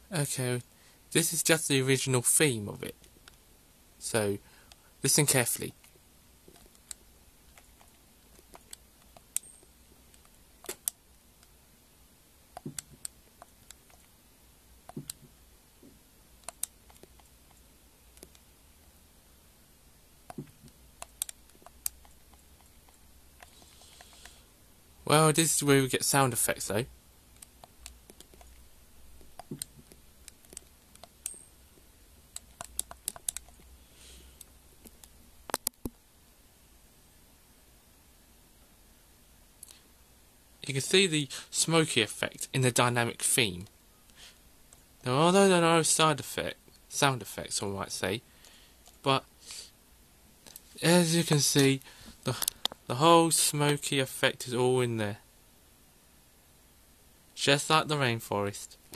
Okay, this is just the original theme of it. So, listen carefully. Well, this is where we get sound effects though. You can see the smoky effect in the dynamic theme. Now, although there are no sound effects, I might say, but as you can see, the whole smoky effect is all in there, just like the rainforest.